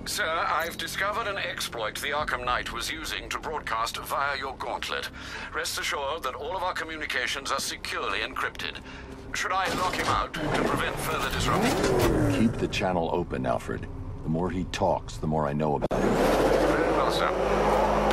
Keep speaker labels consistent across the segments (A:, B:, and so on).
A: Sir, I've discovered an exploit the Arkham Knight was using to broadcast via your gauntlet. Rest assured that all of our communications are securely encrypted. Should I lock him out to prevent further disruption?
B: Keep the channel open, Alfred. The more he talks, the more I know about him.
A: Very well, sir.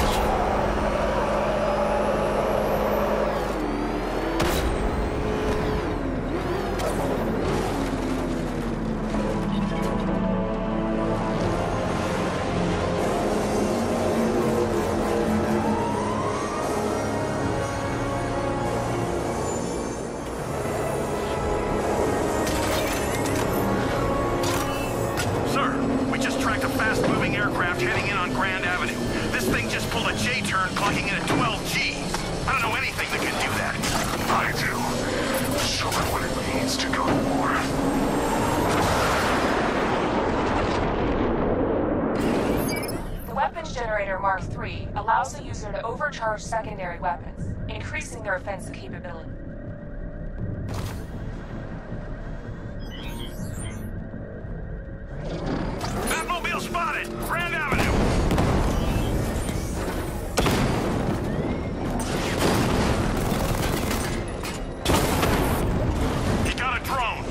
C: Allows the user to overcharge secondary weapons, increasing their offensive capability.
D: Batmobile spotted! Grand Avenue! He got a drone!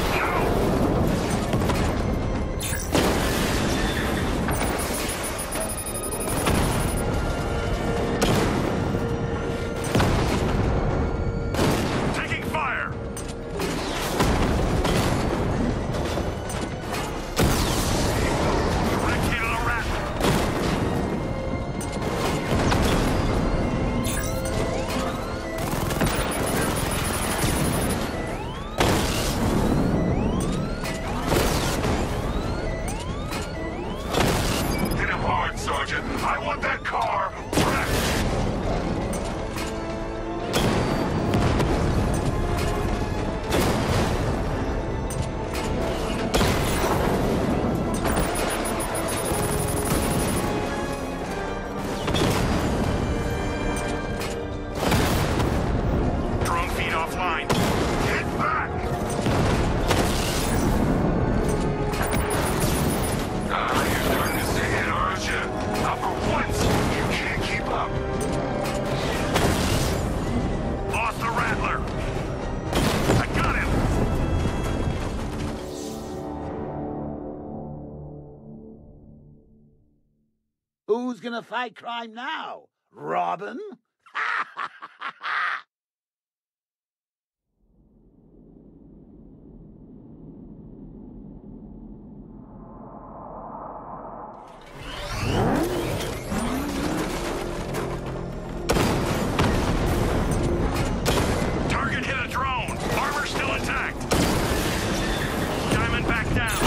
E: Who's gonna fight crime now? Robin?
D: Target hit a drone. Armor still intact. Diamond back down.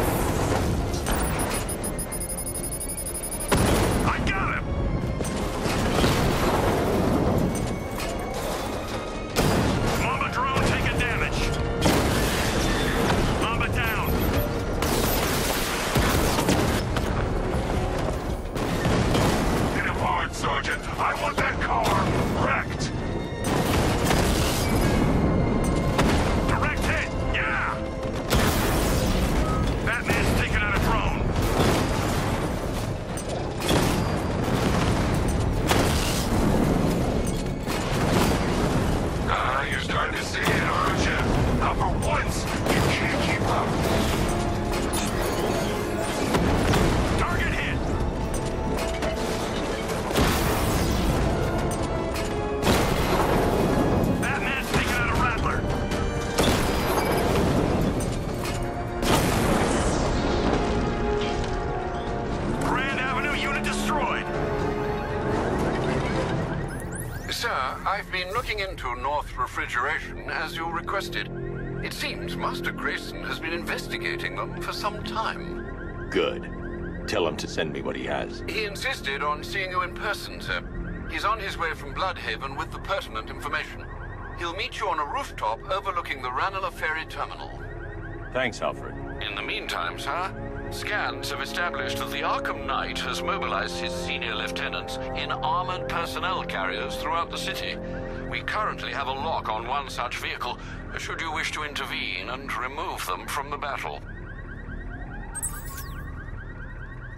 A: I've been looking into North Refrigeration as you requested. It seems Master Grayson has been investigating them for some time.
F: Good. Tell him to send me what he has.
A: He insisted on seeing you in person, sir. He's on his way from Bloodhaven with the pertinent information. He'll meet you on a rooftop overlooking the Ranelagh Ferry Terminal.
F: Thanks, Alfred.
A: In the meantime, sir, scans have established that the Arkham Knight has mobilized his senior lieutenants in armored personnel carriers throughout the city. We currently have a lock on one such vehicle, should you wish to intervene and remove them from the battle.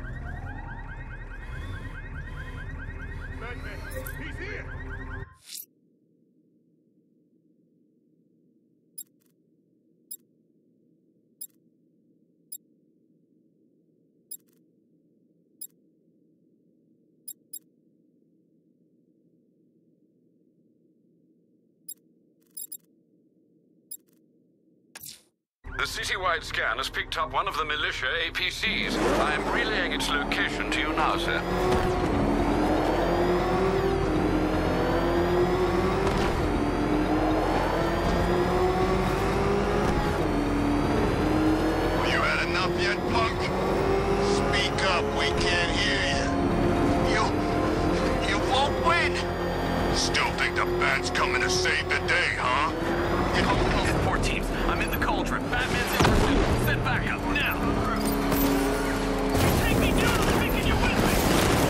D: He's here!
A: The citywide scan has picked up one of the militia APCs. I am relaying its location to you now, sir.
G: You had enough yet, punk? Speak up, we can't hear you. You won't win! Still think the Bat's coming to save the day, huh?
D: Four teams. I'm in the cauldron. Batman's in pursuit. Send backup, now! Take me down! I'm taking you with me!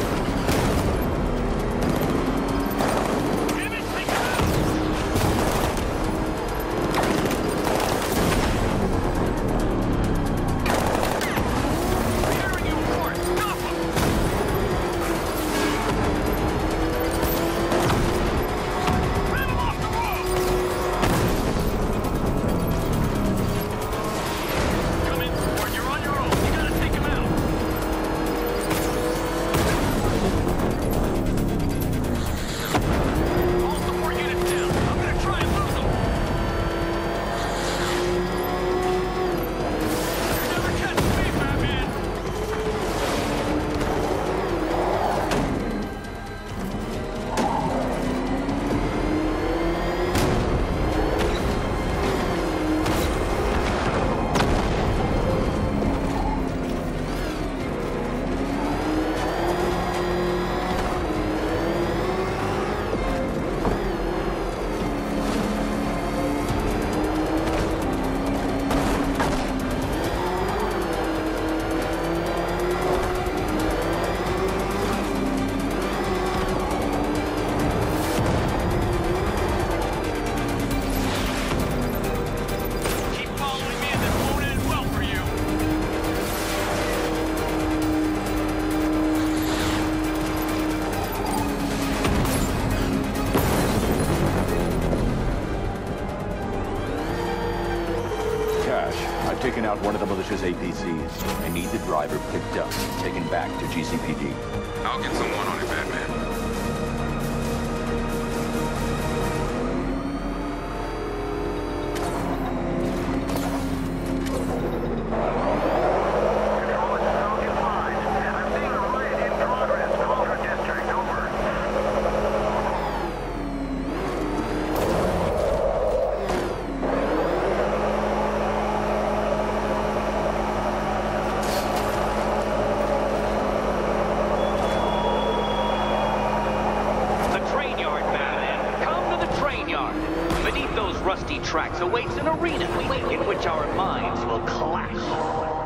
D: Damn it, take him out! Tearing you apart! Stop him! Ram him off the road! Come in, or you're on your own. You gotta take him out. All support units down. I'm gonna try and lose them. You're never catching me, Batman. Keep following me and this won't end well for you.
B: Cash, I've taken out one of the militia's APCs. I need the driver picked up, taken back to GCPD.
A: I'll get someone on it, Batman.
H: The train yard, Batman. Come to the train yard. Beneath those rusty tracks awaits an arena in which our minds will clash.